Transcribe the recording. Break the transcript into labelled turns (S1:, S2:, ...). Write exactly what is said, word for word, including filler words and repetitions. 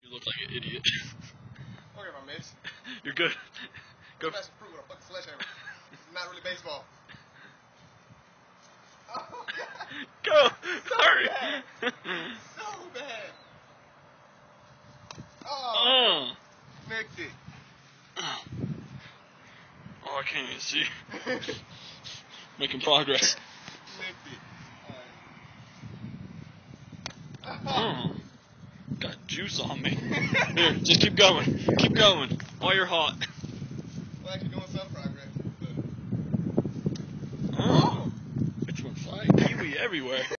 S1: You look like an idiot.
S2: Okay, my miss.
S1: You're good. Go.
S2: Smash some fruit with a fucking sledgehammer. It's not really baseball. Oh, God.
S1: Go.
S2: So
S1: Hurry.
S2: bad. So bad. Oh.
S1: Oh.
S2: Nicked it.
S1: Oh. Oh, I can't even see. Making progress.
S2: Nicked it. Right.
S1: Oh. Got juice on me. Here, just keep going. Keep going. While you're hot.
S2: We're actually doing some progress. But...
S1: Oh. Bitch went flying kiwi everywhere.